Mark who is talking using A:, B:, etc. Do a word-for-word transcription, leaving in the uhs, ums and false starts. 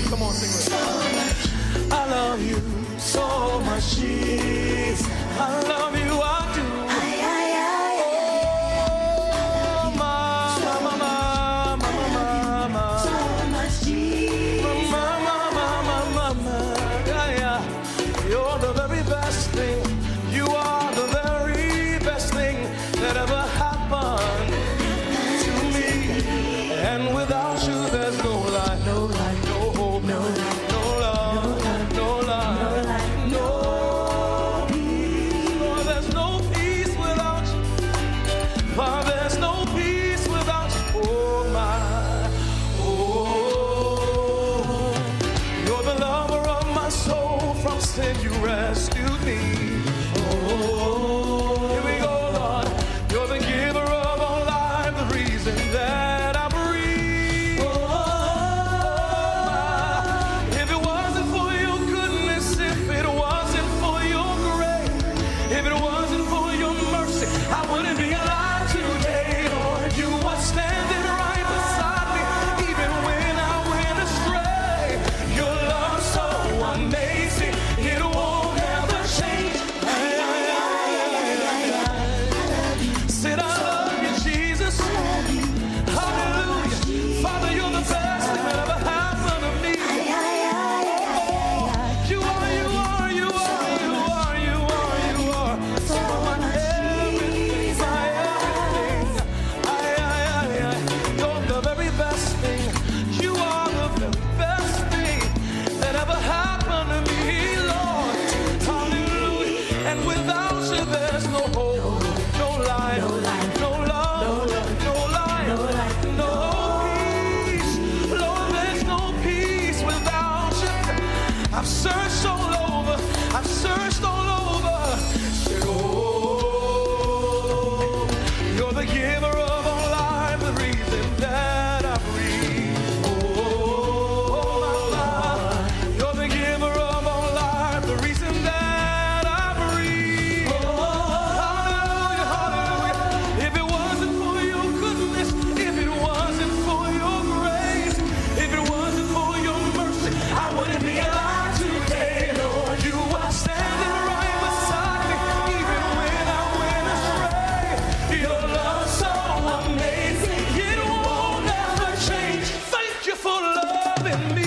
A: Come on, sing with me. I love you so much, Jesus. I love you, I do. Oh, mama, mama, mama, mama. So much, Jesus. Mama, mama, mama, yeah, yeah. You're the very best thing. You are the very best thing that ever happened to me. And without you, there's no life, no life, no hope, no life. You rescued me. Oh, here we go, Lord. You're the giver of all life, the reason that I breathe. Oh, if it wasn't for your goodness, if it wasn't for your grace, if it wasn't for your mercy, I wouldn't be alive today. Lord, you are standing right beside me, even when I went astray. Your love so amazing. It won't ever change. Said I love you, Jesus. Hallelujah. Father, you're the best thing that ever happened to me. You are, you are, you are, you are, you are, you are. So much everything, my everything. I, I, I, I. You're the very best thing. You are the very best thing that ever happened to me. And without you, there's no hope, no life, no life, no love, no, love, no life, no, life, no peace. Lord, there's no peace without you. I've searched all over, I've searched all over. Said, oh, you're the giver of all life, the reason that I breathe. Oh, my God, you're the giver of all life, the reason that in me.